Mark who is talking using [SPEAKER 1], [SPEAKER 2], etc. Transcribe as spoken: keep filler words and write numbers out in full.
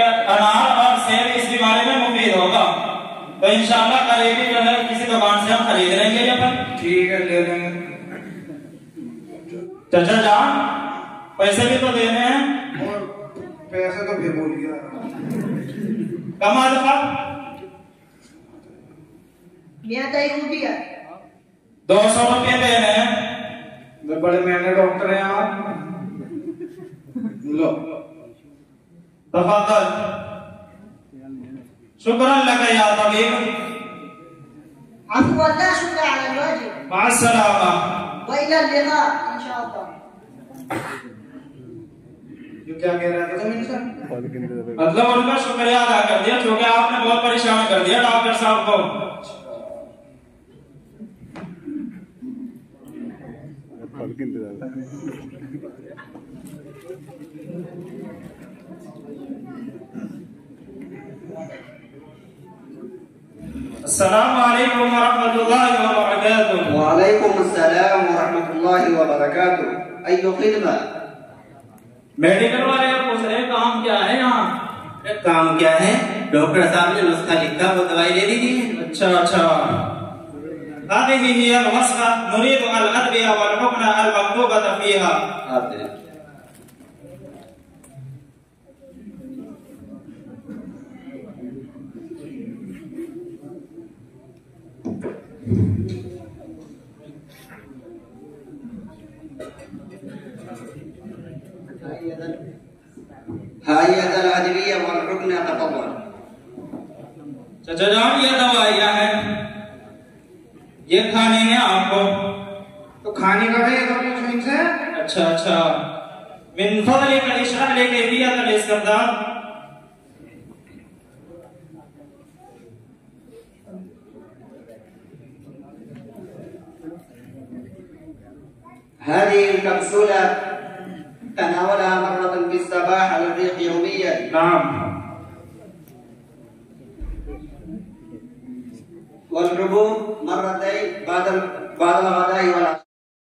[SPEAKER 1] अनार और सेब इस बीमारी में मुफीद होगा, तो इंशाअल्लाह करीबी जो है किसी दुकान से हम खरीद लेंगे ये फल।
[SPEAKER 2] ठीक है, ले लेंगे।
[SPEAKER 1] चाचा जान पैसे भी तो देने हैं।
[SPEAKER 2] और पैसे तो फिर बोल गया
[SPEAKER 1] कमा दफा दो सौ रुपये देने हैं।
[SPEAKER 2] बड़े महंगे डॉक्टर हैं आप। लो
[SPEAKER 1] तफादल। शुक्रान लगा या तबीब।
[SPEAKER 3] عفوا الله شكرا على الواجب.
[SPEAKER 1] مع السلامة.
[SPEAKER 3] وإلى اللقاء إن شاء الله.
[SPEAKER 2] जो क्या कह रहा था तुम इनसे?
[SPEAKER 1] मतलब उनका शुक्रिया अदा कर दिया क्योंकि आपने बहुत परेशान कर दिया डॉक्टर साहब को। अस्सलामु अलैकुम वरहमतुल्लाहि वबरकातुह।
[SPEAKER 4] वालेकुम अस्सलाम वरहमतुल्लाहि वबरकातुह। अय्यो खिदमा।
[SPEAKER 1] मेडिकल वाले पूछ रहे काम क्या है यहाँ?
[SPEAKER 4] काम क्या है? डॉक्टर साहब ने नुस्खा लिखा, वो दवाई ले लीजिए।
[SPEAKER 1] अच्छा अच्छा। هذه هي الوصفة نريد الأدوية والحقن المكتوبة فيها.
[SPEAKER 4] هذه الأدوية والحقن تفضل.
[SPEAKER 1] चाचा जान ये दवाइयाँ हैं, ये खाने हैं आपको।
[SPEAKER 2] तो खाने का है तो पूछो इनसे।
[SPEAKER 1] अच्छा अच्छा। मिन फज़लिक इशरह ली कैफियत इस्तेमाल।
[SPEAKER 4] هذه الكبسولة تناولها مرة في الصباح على الريق يوميا.
[SPEAKER 1] नाम।
[SPEAKER 4] والحبوب مرتين بعد بعد الغداء والعشاء.